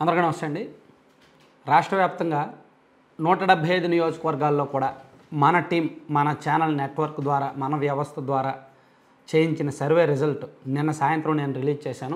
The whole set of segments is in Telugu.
అందరికీ నమస్తే అండి. రాష్ట్ర వ్యాప్తంగా 175 నియోజకవర్గాల్లో కూడా మన టీం, మన ఛానల్ నెట్వర్క్ ద్వారా, మన వ్యవస్థ ద్వారా చేయించిన సర్వే రిజల్ట్ నిన్న సాయంత్రం నేను రిలీజ్ చేశాను.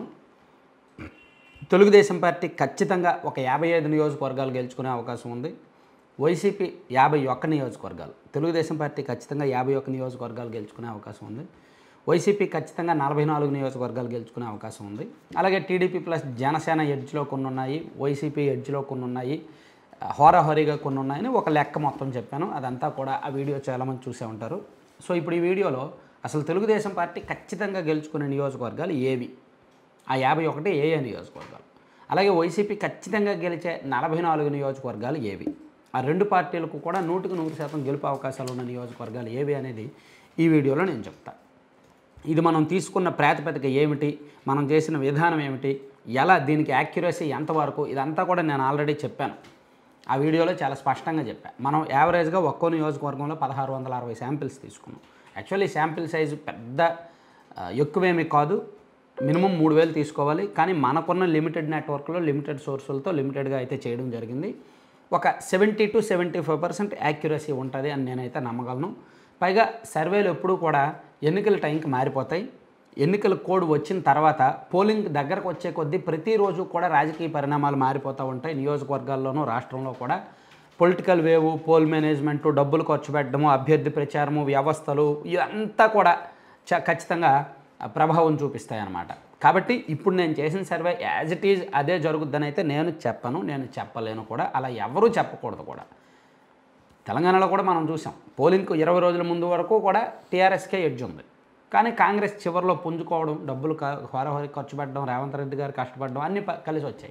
తెలుగుదేశం పార్టీ ఖచ్చితంగా ఒక 55 నియోజకవర్గాలు గెలుచుకునే అవకాశం ఉంది. వైసీపీ 51 నియోజకవర్గాలు. తెలుగుదేశం పార్టీ ఖచ్చితంగా 51 నియోజకవర్గాలు గెలుచుకునే అవకాశం ఉంది. వైసీపీ ఖచ్చితంగా 44 నియోజకవర్గాలు గెలుచుకునే అవకాశం ఉంది. అలాగే టీడీపీ ప్లస్ జనసేన ఎడ్జ్లో కొన్ని ఉన్నాయి, వైసీపీ ఎడ్జ్లో కొన్ని ఉన్నాయి, హోరాహోరీగా కొన్ని ఉన్నాయని ఒక లెక్క మొత్తం చెప్పాను. అదంతా కూడా ఆ వీడియో చాలామంది చూసే ఉంటారు. సో ఇప్పుడు ఈ వీడియోలో అసలు తెలుగుదేశం పార్టీ ఖచ్చితంగా గెలుచుకునే నియోజకవర్గాలు ఏవి, ఆ 51 ఏ నియోజకవర్గాలు, అలాగే వైసీపీ ఖచ్చితంగా గెలిచే 44 నియోజకవర్గాలు ఏవి, ఆ రెండు పార్టీలకు కూడా 100% గెలుపు అవకాశాలు ఉన్న నియోజకవర్గాలు ఏవి అనేది ఈ వీడియోలో నేను చెప్తాను. ఇది మనం తీసుకున్న ప్రాతిపదిక ఏమిటి, మనం చేసిన విధానం ఏమిటి, ఎలా దీనికి యాక్యురసీ ఎంతవరకు, ఇదంతా కూడా నేను ఆల్రెడీ చెప్పాను. ఆ వీడియోలో చాలా స్పష్టంగా చెప్పాను. మనం యావరేజ్గా ఒక్కో నియోజకవర్గంలో 1660 శాంపిల్స్ తీసుకున్నాం. యాక్చువల్లీ శాంపిల్ సైజు పెద్ద ఎక్కువేమీ కాదు, మినిమం 3000 తీసుకోవాలి. కానీ మనకున్న లిమిటెడ్ నెట్వర్క్లో లిమిటెడ్ సోర్సులతో లిమిటెడ్గా అయితే చేయడం జరిగింది. ఒక 70 to 75% యాక్యురసీ ఉంటుంది అని నేనైతే నమ్మగలను. పైగా సర్వేలు ఎప్పుడూ కూడా ఎన్నికల టైంకి మారిపోతాయి. ఎన్నికల కోడ్ వచ్చిన తర్వాత పోలింగ్ దగ్గరకు వచ్చే కొద్దీ ప్రతిరోజు కూడా రాజకీయ పరిణామాలు మారిపోతూ ఉంటాయి. నియోజకవర్గాల్లోనూ రాష్ట్రంలో కూడా పొలిటికల్ వేవ్, పోల్ మేనేజ్మెంటు, డబ్బులు ఖర్చు పెట్టడము, అభ్యర్థి ప్రచారము, వ్యవస్థలు ఇదంతా కూడా ఖచ్చితంగా ప్రభావం చూపిస్తాయి అన్నమాట. కాబట్టి ఇప్పుడు నేను చేసిన సర్వే యాజ్ ఇట్ ఈజ్ అదే జరుగుద్దని అయితే నేను చెప్పను, నేను చెప్పలేను కూడా, అలా ఎవరూ చెప్పకూడదు కూడా. తెలంగాణలో కూడా మనం చూసాం, పోలింగ్కు 20 రోజుల ముందు వరకు కూడా టీఆర్ఎస్కే ఎడ్జ్ ఉంది. కానీ కాంగ్రెస్ చివరిలో పుంజుకోవడం, డబ్బులు హోరాహోరీ ఖర్చు పెట్టడం, రేవంత్ రెడ్డి గారు కష్టపడడం అన్నీ కలిసి వచ్చాయి.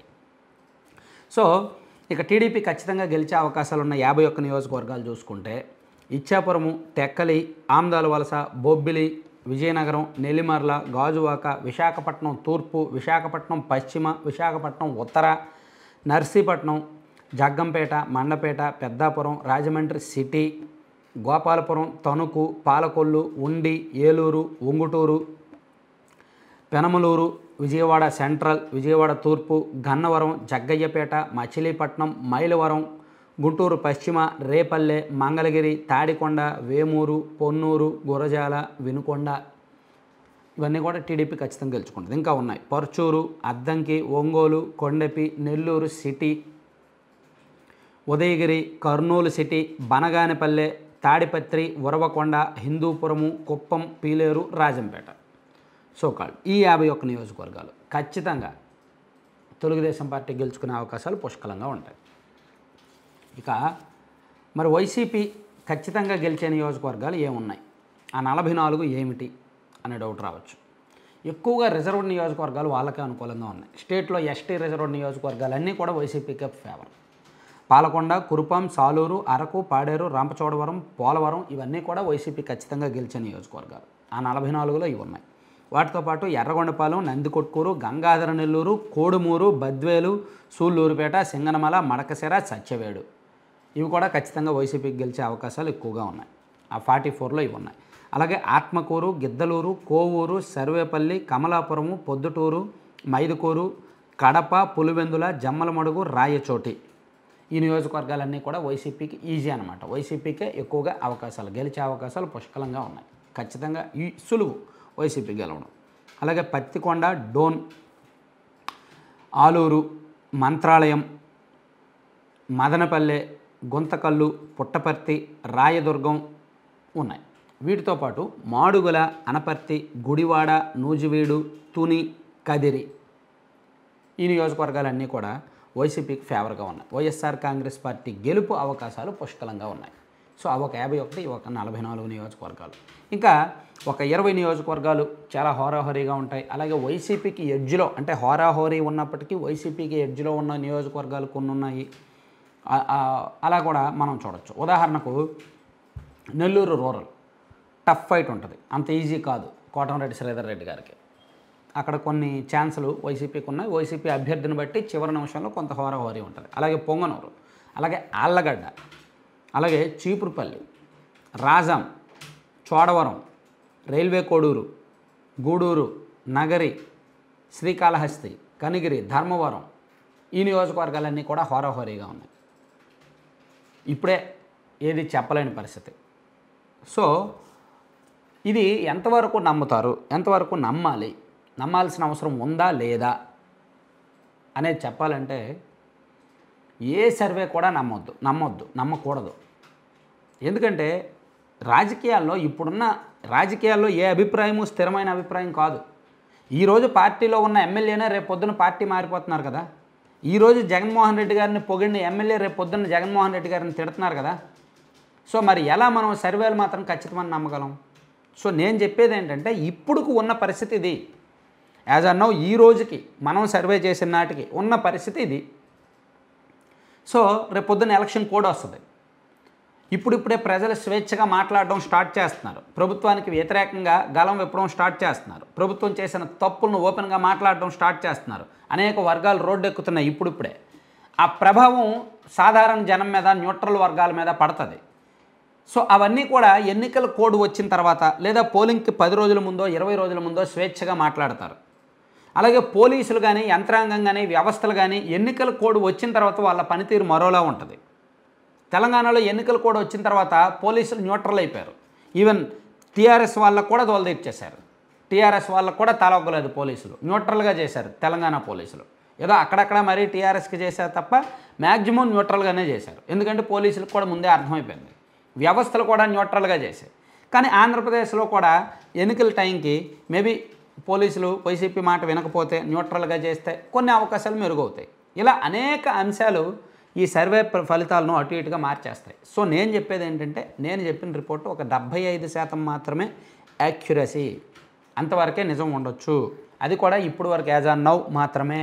సో ఇక టీడీపీ ఖచ్చితంగా గెలిచే అవకాశాలు ఉన్న 51 నియోజకవర్గాలు చూసుకుంటే ఇచ్చాపురము, టెక్కలి, ఆమ్దాల వలస, బొబ్బిలి, విజయనగరం, నెల్లిమర్ల, గాజువాక, విశాఖపట్నం తూర్పు, విశాఖపట్నం పశ్చిమ, విశాఖపట్నం ఉత్తర, నర్సీపట్నం, జగ్గంపేట, మండపేట, పెద్దాపురం, రాజమండ్రి సిటీ, గోపాలపురం, తణుకు, పాలకొల్లు, ఉండి, ఏలూరు, ఉంగుటూరు, పెనమలూరు, విజయవాడ సెంట్రల్, విజయవాడ తూర్పు, గన్నవరం, జగ్గయ్యపేట, మచిలీపట్నం, మైలవరం, గుంటూరు పశ్చిమ, రేపల్లె, మంగళగిరి, తాడికొండ, వేమూరు, పొన్నూరు, గురజాల, వినుకొండ ఇవన్నీ కూడా టీడీపీ ఖచ్చితంగా గెలుచుకుంటుంది. ఇంకా ఉన్నాయి పర్చూరు, అద్దంకి, ఒంగోలు, కొండపి, నెల్లూరు సిటీ, ఉదయగిరి, కర్నూలు సిటీ, బనగానపల్లె, తాడిపత్రి, ఉరవకొండ, హిందూపురము, కుప్పం, పీలేరు, రాజంపేట. సోకాళ్ళు ఈ 51 నియోజకవర్గాలు ఖచ్చితంగా తెలుగుదేశం పార్టీ గెలుచుకునే అవకాశాలు పుష్కలంగా ఉంటాయి. ఇక మరి వైసీపీ ఖచ్చితంగా గెలిచే నియోజకవర్గాలు ఏమున్నాయి, ఆ 44 ఏమిటి అనే డౌట్ రావచ్చు. ఎక్కువగా రిజర్వ్డ్ నియోజకవర్గాలు వాళ్ళకే అనుకూలంగా ఉన్నాయి. స్టేట్లో ఎస్టీ రిజర్వ్డ్ నియోజకవర్గాలన్నీ కూడా వైసీపీకే ఫేవర్. పాలకొండ, కురుపాం, సాలూరు, అరకు, పాడేరు, రంపచోడవరం, పోలవరం ఇవన్నీ కూడా వైసీపీ ఖచ్చితంగా గెలిచే నియోజకవర్గాలు. ఆ 44లో ఇవి ఉన్నాయి. వాటితో పాటు ఎర్రగొండపాలెం, నందికొట్కూరు, గంగాధర నెల్లూరు, కోడుమూరు, బద్వేలు, సూళ్ళూరుపేట, సింగనమల, మడకశిర, సత్యవేడు ఇవి కూడా ఖచ్చితంగా వైసీపీకి గెలిచే అవకాశాలు ఎక్కువగా ఉన్నాయి. ఆ 44లో ఇవి ఉన్నాయి. అలాగే ఆత్మకూరు, గిద్దలూరు, కోవూరు, సర్వేపల్లి, కమలాపురము, పొద్దుటూరు, మైదుకూరు, కడప, పులివెందుల, జమ్మలమడుగు, రాయచోటి ఈ నియోజకవర్గాలన్నీ కూడా వైసీపీకి ఈజీ అనమాట. వైసీపీకే ఎక్కువగా అవకాశాలు, గెలిచే అవకాశాలు పుష్కలంగా ఉన్నాయి. ఖచ్చితంగా ఈ సులువు వైసీపీ గెలవడం. అలాగే పత్తికొండ, డోన్, ఆలూరు, మంత్రాలయం, మదనపల్లె, గుంతకల్లు, పుట్టపర్తి, రాయదుర్గం ఉన్నాయి. వీటితో పాటు మాడుగుల, అనపర్తి, గుడివాడ, నూజివీడు, తుని, కదిరి ఈ నియోజకవర్గాలన్నీ కూడా వైసీపీకి ఫేవర్గా ఉన్నాయి. వైఎస్ఆర్ కాంగ్రెస్ పార్టీ గెలుపు అవకాశాలు పుష్కలంగా ఉన్నాయి. సో అవి ఒక 51, ఒక 44 నియోజకవర్గాలు. ఇంకా ఒక 20 నియోజకవర్గాలు చాలా హోరాహోరీగా ఉంటాయి. అలాగే వైసీపీకి ఎడ్జ్లో, అంటే హోరాహోరీ ఉన్నప్పటికీ వైసీపీకి ఎడ్జ్లో ఉన్న నియోజకవర్గాలు కొన్ని ఉన్నాయి. అలా కూడా మనం చూడొచ్చు. ఉదాహరణకు నెల్లూరు రూరల్ టఫ్ ఫైట్ ఉంటుంది, అంత ఈజీ కాదు కోటంరెడ్డి శ్రీధర్ రెడ్డి గారికి. అక్కడ కొన్ని ఛాన్సులు వైసీపీకి ఉన్నాయి. వైసీపీ అభ్యర్థిని బట్టి చివరి నిమిషంలో కొంత హోరాహోరీ ఉంటుంది. అలాగే పొంగనూరు, అలాగే ఆళ్లగడ్డ, అలాగే చీపురుపల్లి, రాజాం, చోడవరం, రైల్వే కోడూరు, గూడూరు, నగరి, శ్రీకాళహస్తి, కనిగిరి, ధర్మవరం ఈ నియోజకవర్గాలన్నీ కూడా హోరాహోరీగా ఉన్నాయి. ఇప్పుడే ఏది చెప్పలేని పరిస్థితి. సో ఇది ఎంతవరకు నమ్ముతారు, ఎంతవరకు నమ్మాలి, నమ్మాల్సిన అవసరం ఉందా లేదా అనేది చెప్పాలంటే ఏ సర్వే కూడా నమ్మకూడదు. ఎందుకంటే ఇప్పుడున్న రాజకీయాల్లో ఏ అభిప్రాయము స్థిరమైన అభిప్రాయం కాదు. ఈరోజు పార్టీలో ఉన్న ఎమ్మెల్యేనే రేపు పొద్దున పార్టీ మారిపోతున్నారు కదా. ఈరోజు జగన్మోహన్ రెడ్డి గారిని పొగిడిన ఎమ్మెల్యే రేపు పొద్దున్న జగన్మోహన్ రెడ్డి గారిని తిడుతున్నారు కదా. సో మరి ఎలా మనం సర్వేలు మాత్రం ఖచ్చితమని నమ్మగలం? సో నేను చెప్పేది ఏంటంటే ఇప్పుడుకు ఉన్న పరిస్థితి ఇది. యాజ్ అన్నో ఈ రోజుకి మనం సర్వే చేసిన నాటికి ఉన్న పరిస్థితి ఇది. సో రేపు పొద్దున్న ఎలక్షన్ కోడ్ వస్తుంది. ఇప్పుడిప్పుడే ప్రజలు స్వేచ్ఛగా మాట్లాడడం స్టార్ట్ చేస్తున్నారు. ప్రభుత్వానికి వ్యతిరేకంగా గలం విప్పడం స్టార్ట్ చేస్తున్నారు. ప్రభుత్వం చేసిన తప్పులను ఓపెన్గా మాట్లాడడం స్టార్ట్ చేస్తున్నారు. అనేక వర్గాలు రోడ్డు ఎక్కుతున్నాయి ఇప్పుడిప్పుడే. ఆ ప్రభావం సాధారణ జనం మీద, న్యూట్రల్ వర్గాల మీద పడుతుంది. సో అవన్నీ కూడా ఎన్నికల కోడ్ వచ్చిన తర్వాత లేదా పోలింగ్కి 10 రోజుల ముందో 20 రోజుల ముందో స్వేచ్ఛగా మాట్లాడతారు. అలాగే పోలీసులు కానీ, యంత్రాంగం కానీ, వ్యవస్థలు కానీ ఎన్నికల కోడ్ వచ్చిన తర్వాత వాళ్ళ పనితీరు మరోలా ఉంటుంది. తెలంగాణలో ఎన్నికల కోడ్ వచ్చిన తర్వాత పోలీసులు న్యూట్రల్ అయిపోయారు. ఈవెన్ టీఆర్ఎస్ వాళ్ళకు కూడా దోలదీర్చేశారు. టీఆర్ఎస్ వాళ్ళకు కూడా తలొగ్గలేదు, పోలీసులు న్యూట్రల్గా చేశారు. తెలంగాణ పోలీసులు ఏదో అక్కడక్కడ మరీ టీఆర్ఎస్కి చేశారు తప్ప మ్యాక్సిమం న్యూట్రల్గానే చేశారు. ఎందుకంటే పోలీసులకు కూడా ముందే అర్థమైపోయింది. వ్యవస్థలు కూడా న్యూట్రల్గా చేశాయి. కానీ ఆంధ్రప్రదేశ్లో కూడా ఎన్నికల టైంకి మేబీ పోలీసులు వైసీపీ మాట వినకపోతే, న్యూట్రల్గా చేస్తే కొన్ని అవకాశాలు మెరుగవుతాయి. ఇలా అనేక అంశాలు ఈ సర్వే ఫలితాలను అటు ఇటుగా మార్చేస్తాయి. సో నేను చెప్పేది ఏంటంటే, నేను చెప్పిన రిపోర్టు ఒక 75% మాత్రమే యాక్యురసీ, అంతవరకే నిజం ఉండొచ్చు. అది కూడా ఇప్పుడు వరకు యాజ్ ఆన్ నౌ మాత్రమే.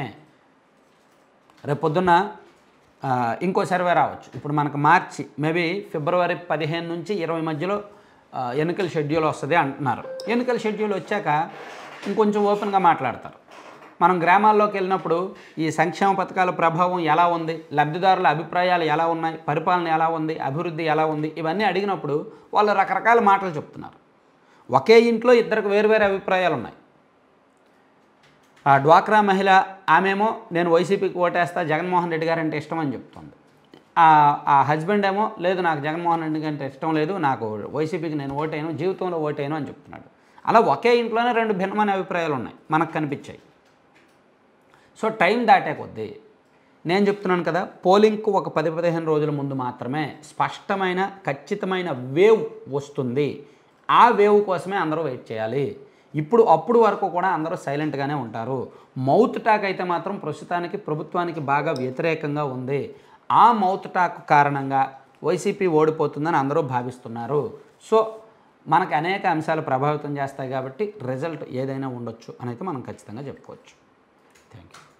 రేపొద్దున్న ఇంకో సర్వే రావచ్చు. ఇప్పుడు మనకు మార్చి మేబీ ఫిబ్రవరి 15 నుంచి 20 మధ్యలో ఎన్నికల షెడ్యూల్ వస్తుంది అంటున్నారు. ఎన్నికల షెడ్యూల్ వచ్చాక ఇంకొంచెం ఓపెన్గా మాట్లాడతారు. మనం గ్రామాల్లోకి వెళ్ళినప్పుడు ఈ సంక్షేమ పథకాల ప్రభావం ఎలా ఉంది, లబ్ధిదారుల అభిప్రాయాలు ఎలా ఉన్నాయి, పరిపాలన ఎలా ఉంది, అభివృద్ధి ఎలా ఉంది, ఇవన్నీ అడిగినప్పుడు వాళ్ళు రకరకాల మాటలు చెప్తున్నారు. ఒకే ఇంట్లో ఇద్దరికి వేరువేరు అభిప్రాయాలు ఉన్నాయి. డ్వాక్రా మహిళ ఆమెమో నేను వైసీపీకి ఓటేస్తా, జగన్మోహన్ రెడ్డి గారు అంటే ఇష్టం అని చెప్తుంది. ఆ హస్బెండ్ ఏమో లేదు, నాకు జగన్మోహన్ రెడ్డి అంటే ఇష్టం లేదు, నాకు వైసీపీకి నేను ఓటేను, జీవితంలో ఓటేను అని చెప్తున్నాడు. అలా ఒకే ఇంట్లోనే 2 భిన్నమైన అభిప్రాయాలు ఉన్నాయి, మనకు కనిపించాయి. సో టైం దాటే కొద్దీ నేను చెప్తున్నాను కదా, పోలింగ్కు ఒక 10-15 రోజుల ముందు మాత్రమే స్పష్టమైన ఖచ్చితమైన వేవ్ వస్తుంది. ఆ వేవ్ కోసమే అందరూ వెయిట్ చేయాలి. అప్పుడు వరకు కూడా అందరూ సైలెంట్గానే ఉంటారు. మౌత్ టాక్ అయితే మాత్రం ప్రస్తుతానికి ప్రభుత్వానికి బాగా వ్యతిరేకంగా ఉంది. ఆ మౌత్ టాక్ కారణంగా వైసీపీ ఓడిపోతుందని అందరూ భావిస్తున్నారు. సో మనకు అనేక అంశాలు ప్రభావితం చేస్తాయి కాబట్టి రిజల్ట్ ఏదైనా ఉండొచ్చు అని అయితే మనం ఖచ్చితంగా చెప్పుకోవచ్చు. Thank you.